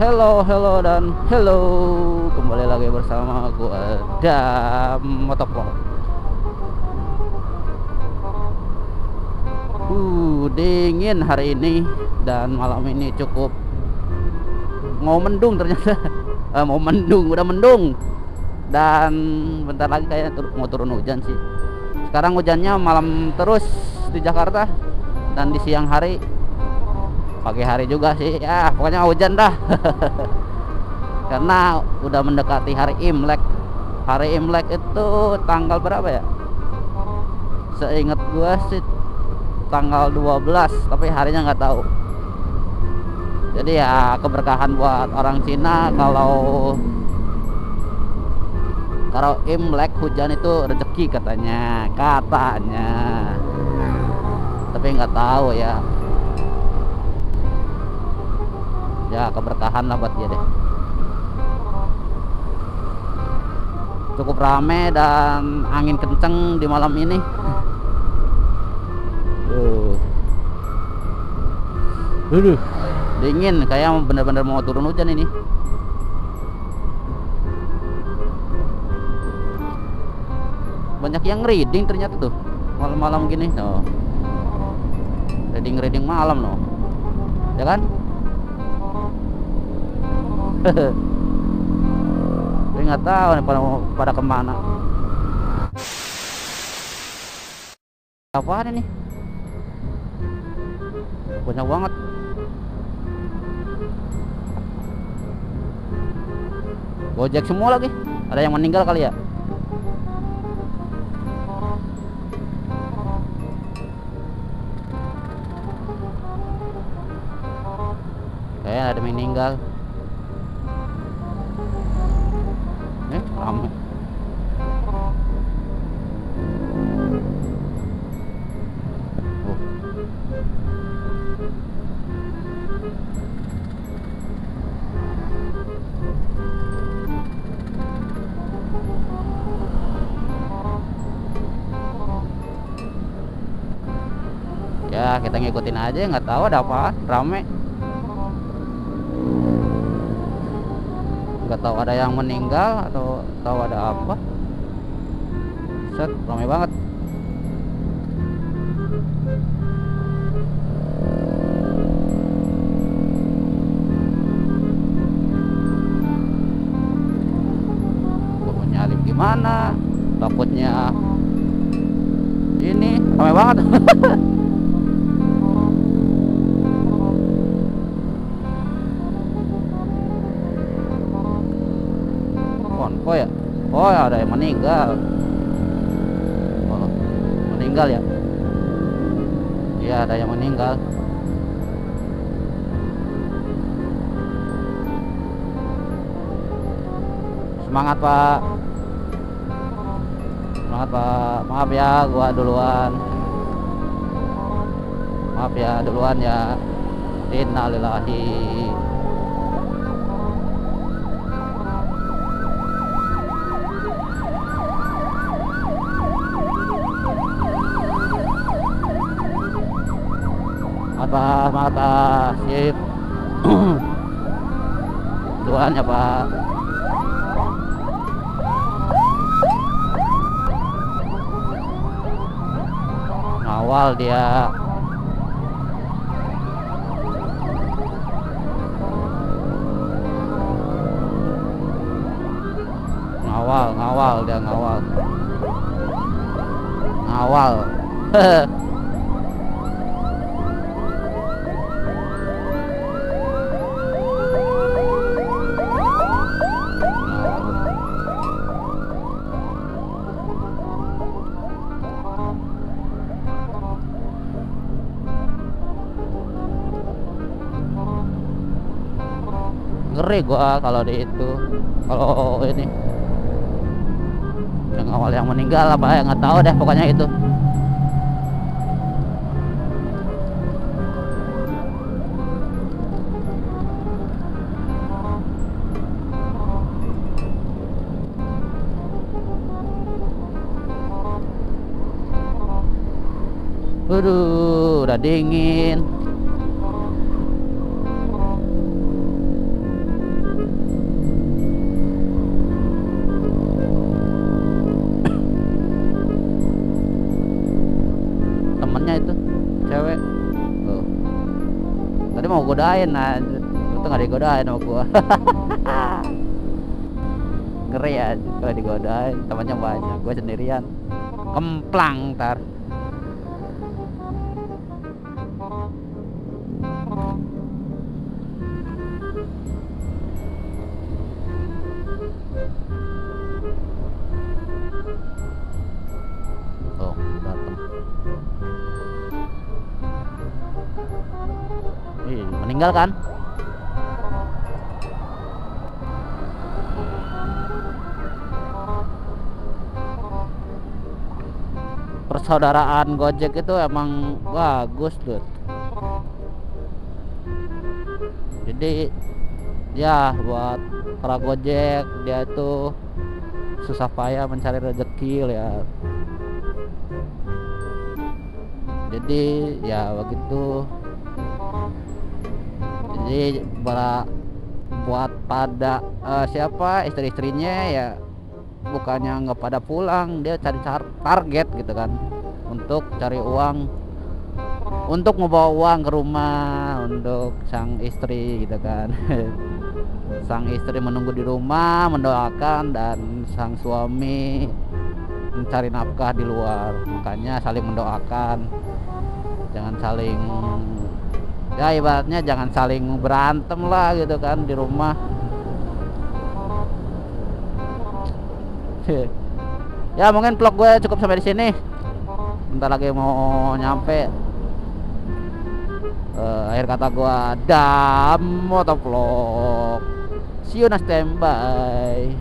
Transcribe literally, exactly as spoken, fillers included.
Hello, hello dan hello. Kembali lagi bersama gua Dam Motovlog. Uh, dingin hari ini dan malam ini cukup mau mendung ternyata. eh, mau mendung, udah mendung. Dan bentar lagi kayaknya tur mau turun hujan sih. Sekarang hujannya malam terus di Jakarta dan di siang hari, pagi hari juga sih. Ya, pokoknya hujan dah. Karena udah mendekati hari Imlek. Hari Imlek itu tanggal berapa ya? Seingat gua sih tanggal dua belas, tapi harinya nggak tahu. Jadi ya keberkahan buat orang Cina kalau kalau Imlek hujan itu rezeki katanya, katanya. Tapi nggak tahu ya. Ya keberkahan lah buat dia deh. Cukup rame dan angin kenceng di malam ini. Uh. Aduh, dingin, kayak bener-bener mau turun hujan ini. Banyak yang reading ternyata tuh malam-malam gini. No. Reading-reading malam no. Ya kan? Tapi nggak tahu nih pada, pada kemana. Apaan ini? Banyak banget. Gojek semua lagi. Ada yang meninggal kali ya? Kayaknya ada yang meninggal. Eh, ramai. Oh. Ya, kita ngikutin aja, nggak tahu ada apa, rame. Nggak tahu ada yang meninggal atau tahu ada apa. Set, ramai banget. Mau nyalip gimana? Takutnya ini ramai banget. Oh ya, oh ya ada yang meninggal. Oh, meninggal ya? Iya ada yang meninggal. Semangat Pak. Semangat Pak. Maaf ya, gua duluan. Maaf ya, duluan ya. Innalillahi. Pak, semangat Pak, sip. Duluan ya Pak. Ngawal dia. Ngawal, ngawal dia ngawal. Ngawal. Ngeri gua kalau di itu, kalau ini yang awal yang meninggal apa ya nggak tahu deh, pokoknya itu. Aduh, udah dingin. godain aja, lu tuh nggak digodain sama gua. Ngeri aja kalau digodain, temannya banyak, gua sendirian kemplang ntar. Oh, datang. Ih, meninggal kan? Persaudaraan Gojek itu emang bagus tuh. Jadi ya buat para Gojek, dia itu susah payah mencari rezeki ya. Jadi ya begitu. Jadi para buat pada uh, siapa istri-istrinya ya, bukannya nggak pada pulang, dia cari target gitu kan, untuk cari uang, untuk membawa uang ke rumah untuk sang istri gitu kan. Sang istri menunggu di rumah mendoakan, dan sang suami mencari nafkah di luar. Makanya saling mendoakan, jangan saling, ya ibaratnya jangan saling berantem lah gitu kan di rumah. Ya mungkin vlog gue cukup sampai di sini. Bentar lagi mau nyampe. Uh, akhir kata gue, dam motovlog. See you next time, bye.